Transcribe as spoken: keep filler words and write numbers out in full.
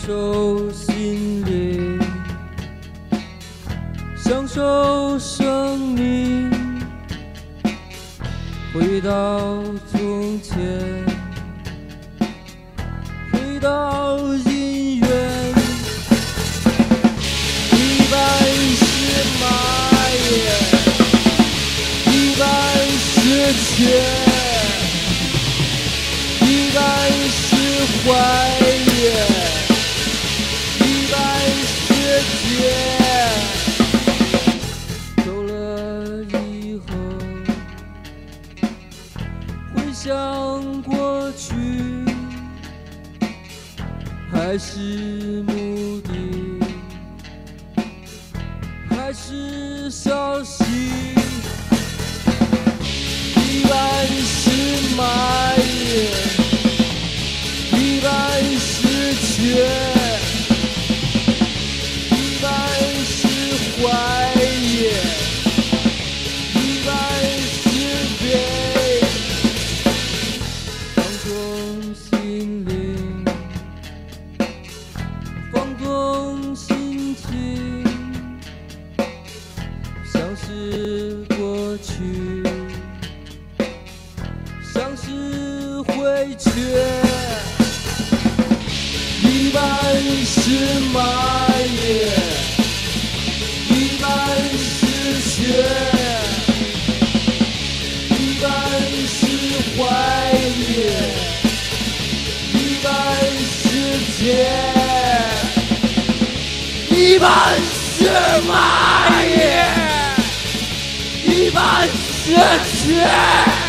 受心灵，享受生命，回到从前，回到姻缘，一半是马耶，一半是钱，一半是怀耶，一半是劫。走了以后，回想过去，还是目的，还是消息。一半是马耶，一半是钱，一半是怀耶，一半是悲。放纵心灵，放纵心情，像是过去，像是回去。一半是马耶，一半是血，一半是怀耶，一半是劫，一半是马耶，一半是血。